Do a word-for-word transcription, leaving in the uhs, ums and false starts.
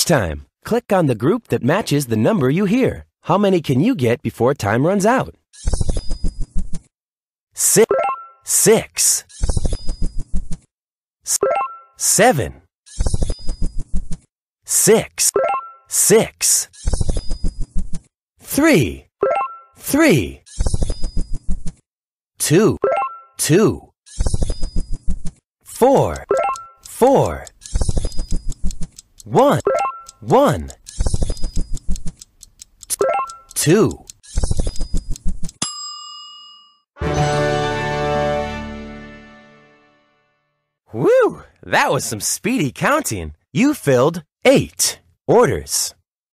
Each time, click on the group that matches the number you hear. How many can you get before time runs out? Six, six, seven, six, six, three, three, two, two, four, four, one, one, two. Woo! That was some speedy counting. You filled eight orders.